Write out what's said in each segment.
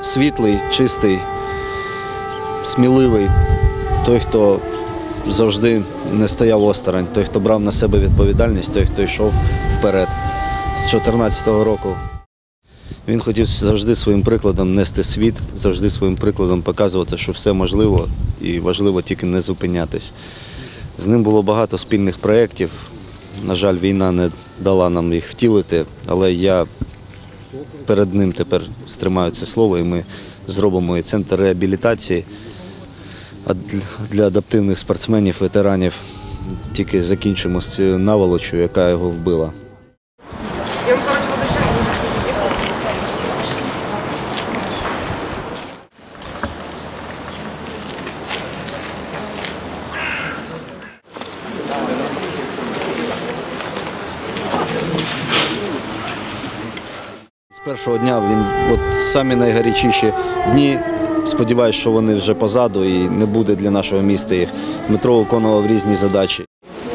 світлий, чистий, сміливий, той, хто завжди не стояв осторонь, той, хто брав на себе відповідальність, той, хто йшов вперед. З 2014 року він хотів завжди своїм прикладом нести світ, завжди своїм прикладом показувати, що все можливо і важливо тільки не зупинятись. З ним було багато спільних проєктів. На жаль, війна не дала нам їх втілити, але я перед ним тепер стримаю це слово, і ми зробимо і центр реабілітації для адаптивних спортсменів, ветеранів. Тільки закінчимо з цією наволочою, яка його вбила. З першого дня самі найгарячіші дні, сподіваюся, що вони вже позаду і не буде для нашого міста їх. Дмитро виконував різні задачі.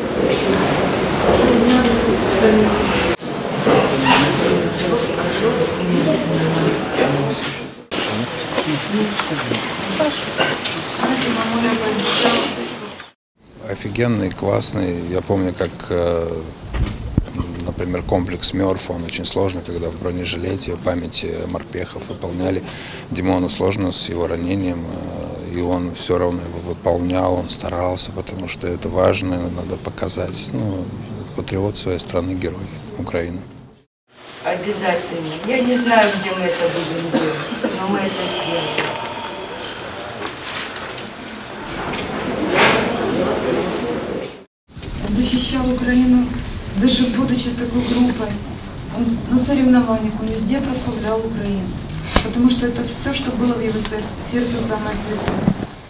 Офигенный, классный. Я помню, как, например, комплекс «Мёрф», он очень сложный, когда в бронежилете память морпехов выполняли. Димону сложно с его ранением, и он все равно его выполнял, он старался, потому что это важно, надо показать. Ну, патриот своей страны, герой Украины. Обязательно. Я не знаю, где мы это будем делать, но мы это сделаем. Он защищал Украину, даже будучи с такой группой. Он на соревнованиях, он везде прославлял Украину. Потому что это все, что было в его сердце самое святое.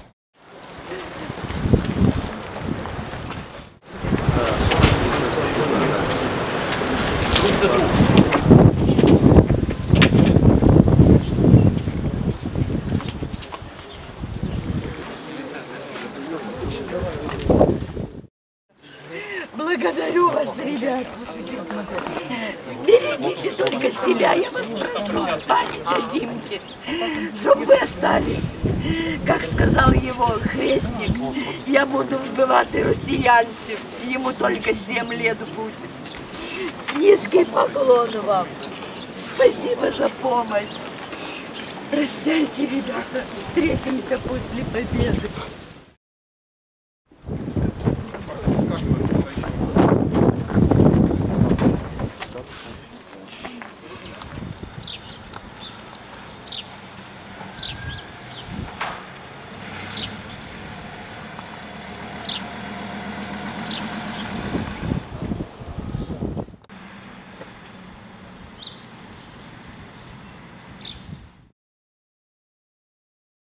Благодарю вас, ребят. Берегите только себя, я вас прошу, память о Димке, чтобы вы остались. Как сказал его крестник, я буду вбивати росіянців, ему только 7 лет будет. Низкий поклон вам. Спасибо за помощь. Прощайте, ребята, встретимся после победы.